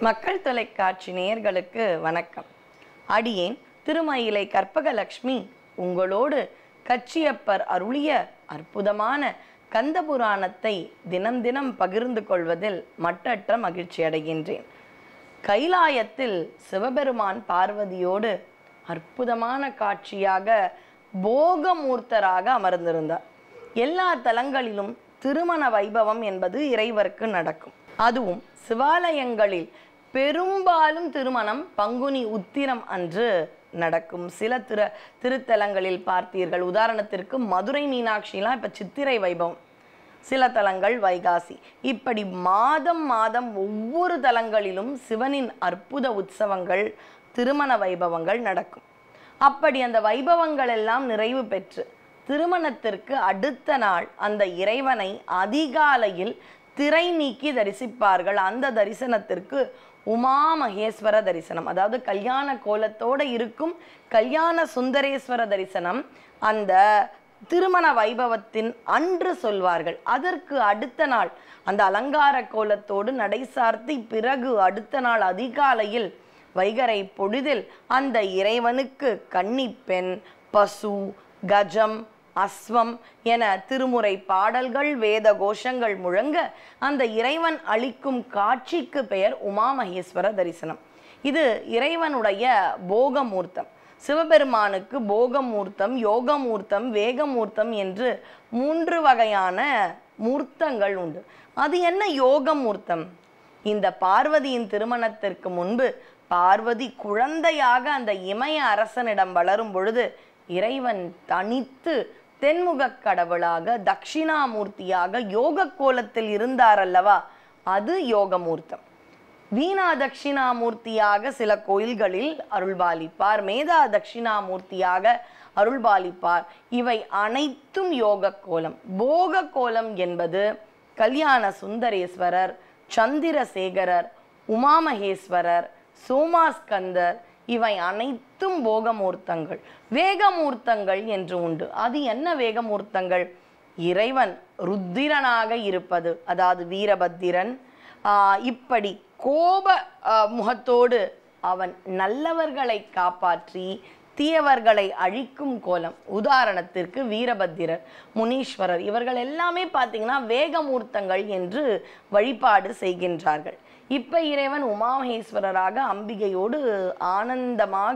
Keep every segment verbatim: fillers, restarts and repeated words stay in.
மக்கள் தொலைக்காட்சி நேயர்களுக்கு வணக்கம். அடியேன் திருமயிலை கற்பகலட்சுமி உங்களோடு கச்சியப்பர் அருளிய அற்புதமான கந்தபுராணத்தை தினம் தினம் பகிர்ந்து கொள்வதில் மட்டற்ற மகிழ்ச்சி அடைகின்றேன். கைலாயத்தில் சிவபெருமான் பார்வதியோடு அற்புதமான காட்சியாக போகமூர்த்தராக அமர்ந்திருந்தார். எல்லா தலங்களிலும் திருமண வைபவம் என்பது இறைவருக்கு நடக்கும். அதுவும் சிவாலயங்களில் பெரும்பாலும் திருமணம் பங்குனி உத்திரம் அன்று நடக்கும். சில திரு திருத்தலங்களில் பார்த்தீர்கள், உதாரணத்திற்கு மதுரை மீனாட்சிலாம் இப்போ சித்திரை வைபவம், சில தலங்கள் வைகாசி, இப்படி மாதம் மாதம் ஒவ்வொரு தலங்களிலும் சிவனின் அற்புத உற்சவங்கள் திருமண வைபவங்கள் நடக்கும். அப்படி அந்த வைபவங்கள் எல்லாம் நிறைவு பெற்று திருமணத்திற்கு அடுத்த நாள் அந்த இறைவனை அதிகாலையில் திரை நீக்கி தரிசிப்பார்கள். அந்த தரிசனத்திற்கு உமா மகேஸ்வர தரிசனம், அதாவது கல்யாண கோலத்தோடு இருக்கும் கல்யாண சுந்தரேஸ்வர தரிசனம் அந்த திருமண வைபவத்தின் அன்று சொல்வார்கள். அதற்கு அடுத்த நாள் அந்த அலங்கார கோலத்தோடு நடை சார்த்தி பிறகு அடுத்த நாள் அதிகாலையில் வைகரை பொழுதில் அந்த இறைவனுக்கு கன்னிப்பெண், பசு, கஜம், அஸ்வம் என திருமுறை பாடல்கள் வேத கோஷங்கள் முழங்க அந்த இறைவன் அளிக்கும் காட்சிக்கு பெயர் உமா மகேஸ்வர தரிசனம். இது இறைவனுடைய போகமூர்த்தம். சிவபெருமானுக்கு போகமூர்த்தம், யோகமூர்த்தம், வேகமூர்த்தம் என்று மூன்று வகையான மூர்த்தங்கள் உண்டு. அது என்ன யோகமூர்த்தம்? இந்த பார்வதியின் திருமணத்திற்கு முன்பு பார்வதி குழந்தையாக அந்த இமய அரசனிடம் வளரும் பொழுது இறைவன் தனித்து தென்முக கடவுளாக தட்சிணாமூர்த்தியாக யோக கோலத்தில் இருந்தார் அல்லவா, அது யோகமூர்த்தம். வீணா தட்சிணாமூர்த்தியாக சில கோயில்களில் அருள்பாலிப்பார், மேதா தட்சிணாமூர்த்தியாக அருள்பாலிப்பார். இவை அனைத்தும் யோக கோலம். போக கோலம் என்பது கல்யாண சுந்தரேஸ்வரர், சந்திரசேகரர், உமாமகேஸ்வரர், சோமாஸ்கந்தர், இவை அனைத்தும் போகமூர்த்தங்கள். வேகமூர்த்தங்கள் என்று உண்டு. அது என்ன வேகமூர்த்தங்கள்? இறைவன் ருத்திரனாக இருப்பது, அதாவது வீரபத்திரன். ஆஹ் இப்படி கோப முகத்தோடு அவன் நல்லவர்களை காப்பாற்றி தீயவர்களை அழிக்கும் கோலம். உதாரணத்திற்கு வீரபத்திரர், முனீஸ்வரர், இவர்கள் எல்லாமே பார்த்தீங்கன்னா வேகமூர்த்தங்கள் என்று வழிபாடு செய்கின்றார்கள். இப்ப இறைவன் உமாமகேஸ்வரராக அம்பிகையோடு ஆனந்தமாக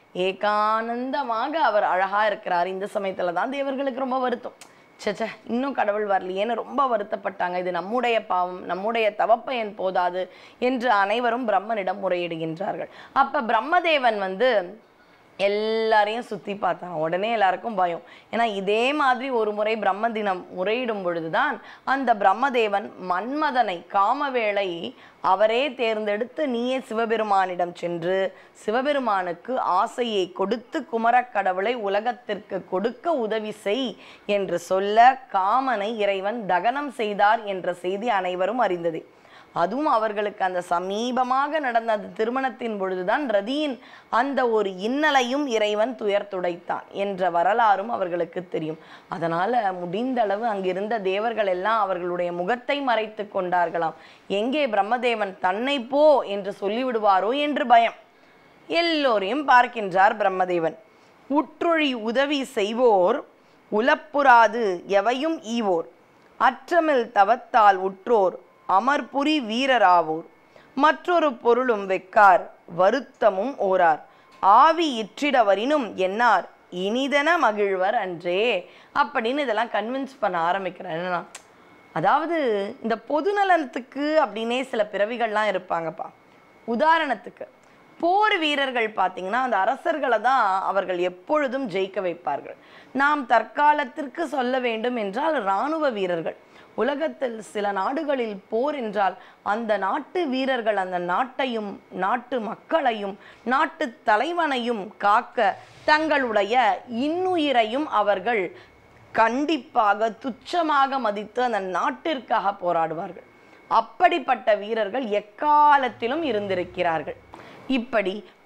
ஏகானந்தமாக அவர் அழகா இருக்கிறார். இந்த சமயத்துல தான் தேவர்களுக்கு ரொம்ப வருத்தம், சச்ச இன்னும் கடவுள் வரலையேன்னு ரொம்ப வருத்தப்பட்டாங்க. இது நம்முடைய பாவம், நம்முடைய தவப்பயன் போதாது என்று அனைவரும் பிரம்மனிடம் முறையிடுகின்றார்கள். அப்ப பிரம்மதேவன் வந்து எல்லாரையும் சுற்றி பார்த்தான். உடனே எல்லாருக்கும் பயம். ஏன்னா இதே மாதிரி ஒரு முறை பிரம்ம தினம் முறையிடும் பொழுதுதான் அந்த பிரம்மதேவன் மன்மதனை காமவேளை அவரே தேர்ந்தெடுத்து நீயே சிவபெருமானிடம் சென்று சிவபெருமானுக்கு ஆசையை கொடுத்து குமரக்கடவுளை உலகத்திற்கு கொடுக்க உதவி செய் என்று சொல்ல காமனை இறைவன் தகனம் செய்தார் என்ற செய்தி அனைவரும் அறிந்தது. அதுவும் அவர்களுக்கு அந்த சமீபமாக நடந்த அந்த திருமணத்தின் பொழுதுதான் ரதியின் அந்த ஒரு இன்னலையும் இறைவன் துயர் துடைத்தான் என்ற வரலாறும் அவர்களுக்கு தெரியும். அதனால முடிந்த அளவு அங்கிருந்த தேவர்கள் எல்லாம் அவர்களுடைய முகத்தை மறைத்து கொண்டார்களாம். எங்கே பிரம்மதேவன் தன்னை போ என்று சொல்லிவிடுவாரோ என்று பயம். எல்லோரையும் பார்க்கின்றார் பிரம்மதேவன். உற்றொழி உதவி செய்வோர் உலப்புறாது எவையும் ஈவோர், அற்றமில் தவத்தால் உற்றோர் அமர்புரி வீரராவோர், மற்றொரு பொருளும் வெக்கார் வருத்தமும் ஓரார், ஆவி இற்றிடவரினும் என்னார் இனிதன மகிழ்வர் அன்றே அப்படின்னு இதெல்லாம் கன்வின்ஸ் பண்ண ஆரம்பிக்கிறேன். என்னன்னா, அதாவது இந்த பொதுநலத்துக்கு அப்படின்னே சில பிறவிகள்லாம் இருப்பாங்கப்பா. உதாரணத்துக்கு போர் வீரர்கள் பார்த்தீங்கன்னா அந்த அரசர்களை தான் அவர்கள் எப்பொழுதும் ஜெயிக்க வைப்பார்கள். நாம் தற்காலத்திற்கு சொல்ல வேண்டும் என்றால் இராணுவ வீரர்கள். உலகத்தில் சில நாடுகளில் போர் என்றால் அந்த நாட்டு வீரர்கள் அந்த நாட்டையும் நாட்டு மக்களையும் நாட்டு தலைவனையும் காக்க தங்களுடைய இன்னுயிரையும் அவர்கள் கண்டிப்பாக துச்சமாக மதித்து அந்த நாட்டிற்காக போராடுவார்கள். அப்படிப்பட்ட வீரர்கள் எக்காலத்திலும் இருந்திருக்கிறார்கள். இப்படி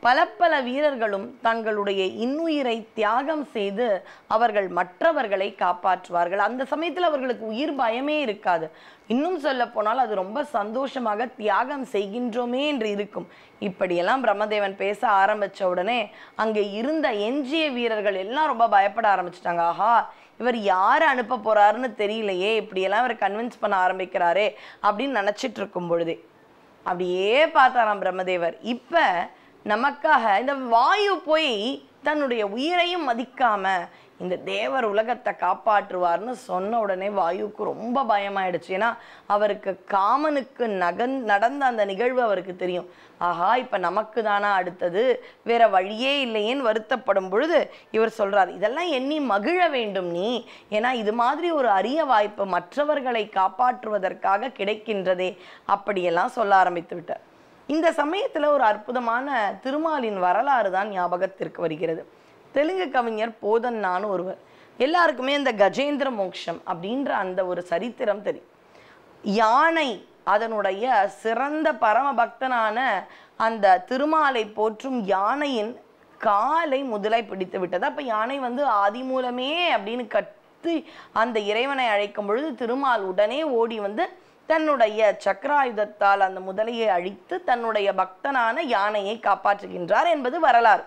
பல பல வீரர்களும் தங்களுடைய இன்னுயிரை தியாகம் செய்து அவர்கள் மற்றவர்களை காப்பாற்றுவார்கள். அந்த சமயத்தில் அவர்களுக்கு உயிர் பயமே இருக்காது. இன்னும் சொல்ல போனால் அது ரொம்ப சந்தோஷமாக தியாகம் செய்கின்றோமே என்று இருக்கும். இப்படியெல்லாம் பிரம்மதேவன் பேச ஆரம்பிச்ச உடனே அங்கே இருந்த எஞ்சிய வீரர்கள் எல்லாம் ரொம்ப பயப்பட ஆரம்பிச்சிட்டாங்க. ஆஹா, இவர் யாரை அனுப்ப போறாருன்னு தெரியலையே, இப்படியெல்லாம் இவர் கன்வின்ஸ் பண்ண ஆரம்பிக்கிறாரே அப்படின்னு நினைச்சிட்டு இருக்கும் பொழுதே அப்படியே பார்த்தாராம் பிரம்மதேவர். இப்ப நமக்காக இந்த வாயு போய் தன்னுடைய உயிரையும் மதிக்காம இந்த தேவர் உலகத்தை காப்பாற்றுவார்னு சொன்ன உடனே வாயுக்கு ரொம்ப பயமாயிடுச்சு. ஏன்னா அவருக்கு காமனுக்கு நகன் நடந்த அந்த நிகழ்வு அவருக்கு தெரியும். ஆஹா, இப்ப நமக்கு தானா அடுத்தது, வேற வழியே இல்லையேன்னு வருத்தப்படும் பொழுது இவர் சொல்றார், இதெல்லாம் எண்ணி மகிழ வேண்டும் நீ, ஏன்னா இது மாதிரி ஒரு அரிய வாய்ப்பு மற்றவர்களை காப்பாற்றுவதற்காக கிடைக்கின்றதே, அப்படியெல்லாம் சொல்ல ஆரம்பித்து விட்டார். இந்த சமயத்துல ஒரு அற்புதமான திருமாலின் வரலாறு தான் ஞாபகத்திற்கு வருகிறது. தெலுங்கு கவிஞர் போதன்னான்னு ஒருவர். எல்லாருக்குமே இந்த கஜேந்திர மோக்ஷம் அப்படின்ற அந்த ஒரு சரித்திரம் தெரியும். யானை அதனுடைய சிறந்த பரம பக்தனான அந்த திருமாலை போற்றும் யானையின் காலை முதலை பிடித்து விட்டது. அப்ப யானை வந்து ஆதி மூலமே அப்படின்னு கத்தி அந்த இறைவனை அழைக்கும் பொழுது திருமால் உடனே ஓடி வந்து தன்னுடைய சக்கராயுதத்தால் அந்த முதலையை அழித்து தன்னுடைய பக்தனான யானையை காப்பாற்றுகின்றார் என்பது வரலாறு.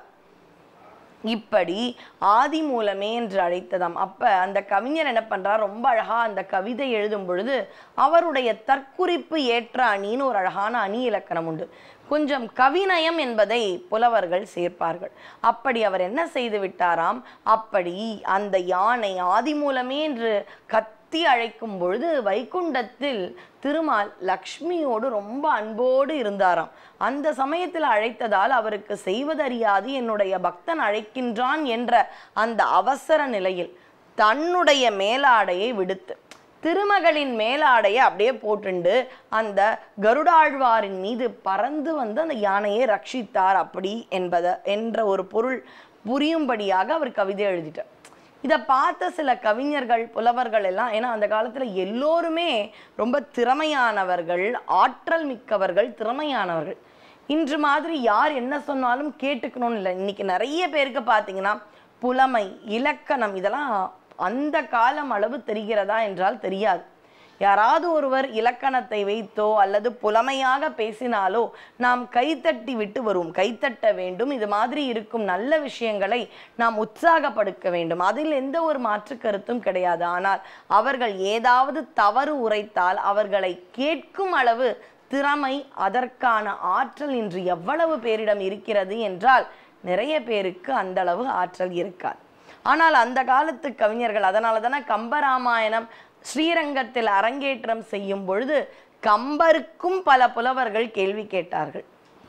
இப்படி ஆதி மூலமே என்று அழைத்ததாம். அப்ப அந்த கவிஞர் என்ன பண்றார், ரொம்ப அழகா அந்த கவிதை எழுதும் பொழுது அவருடைய தற்குறிப்பு ஏற்ற அணின்னு ஒரு அழகான அணி இலக்கணம் உண்டு. கொஞ்சம் கவிநயம் என்பதை புலவர்கள் சேர்ப்பார்கள். அப்படி அவர் என்ன செய்து விட்டாராம், அப்படி அந்த யானை ஆதி மூலமே என்று கத் அழைக்கும் பொழுது வைகுண்டத்தில் திருமால் லக்ஷ்மியோடு ரொம்ப அன்போடு இருந்தாராம். அந்த சமயத்தில் அழைத்ததால் அவருக்கு செய்வதறியாது என்னுடைய பக்தன் அழைக்கின்றான் என்ற அந்த அவசர நிலையில் தன்னுடைய மேலாடையை விடுத்து திருமகளின் மேலாடையை அப்படியே போட்டுண்டு அந்த கருடாழ்வாரின் மீது பறந்து வந்து அந்த யானையை ரட்சித்தார். அப்படி என்பத என்ற ஒரு பொருள் புரியும்படியாக அவர் கவிதை எழுதிட்டார். இதை பார்த்த சில கவிஞர்கள் புலவர்கள் எல்லாம், ஏன்னா அந்த காலத்துல எல்லோருமே ரொம்ப திறமையானவர்கள், ஆற்றல் மிக்கவர்கள், திறமையானவர்கள். இன்று மாதிரி யார் என்ன சொன்னாலும் கேட்டுக்கணும்னு இல்லை. இன்னைக்கு நிறைய பேருக்கு பார்த்தீங்கன்னா புலமை, இலக்கணம் இதெல்லாம் அந்த காலம் அளவு தெரிகிறதா என்றால் தெரியாது. யாராவது ஒருவர் இலக்கணத்தை வைத்தோ அல்லது புலமையாக பேசினாலோ நாம் கைத்தட்டி விட்டு வருவோம். கைத்தட்ட வேண்டும். இது மாதிரி இருக்கும் நல்ல விஷயங்களை நாம் உற்சாகப்படுத்த வேண்டும். அதில் எந்த ஒரு மாற்று கருத்தும் கிடையாது. ஆனால் அவர்கள் ஏதாவது தவறு உரைத்தால் அவர்களை கேட்கும் அளவு திறமை, அதற்கான ஆற்றல் இன்று எவ்வளவு பேரிடம் இருக்கிறது என்றால் நிறைய பேருக்கு அந்த அளவு ஆற்றல் இருக்காது. ஆனால் அந்த காலத்து கவிஞர்கள், அதனால தானே கம்பராமாயணம் ஸ்ரீரங்கத்தில் அரங்கேற்றம் செய்யும் பொழுது கம்பருக்கும் பல புலவர்கள் கேள்வி கேட்டார்கள்.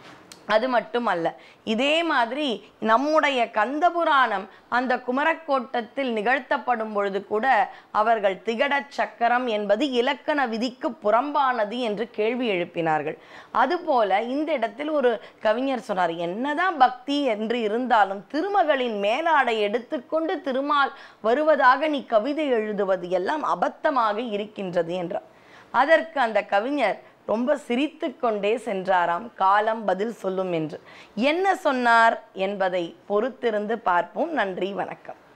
அது மட்டுமல்ல, இதே மாதிரி நம்முடைய கந்தபுராணம் அந்த குமரக்கோட்டத்தில் நிகழ்த்தப்படும் பொழுது கூட அவர்கள் திகட சக்கரம் என்பது இலக்கண விதிக்கு புறம்பானது என்று கேள்வி எழுப்பினார்கள். அதுபோல இந்த இடத்தில் ஒரு கவிஞர் சொன்னார், என்னதான் பக்தி என்று இருந்தாலும் திருமகளின் மேலாடை எடுத்துக்கொண்டு திருமால் வருவதாக நீ கவிதை எழுதுவது எல்லாம் அபத்தமாக இருக்கின்றது என்றார். அதற்கு அந்த கவிஞர் ரொம்ப சிரித்து கொண்டே சென்றாராம். காலம் பதில் சொல்லும் என்று. என்ன சொன்னார் என்பதை பொறுத்திருந்து பார்ப்போம். நன்றி, வணக்கம்.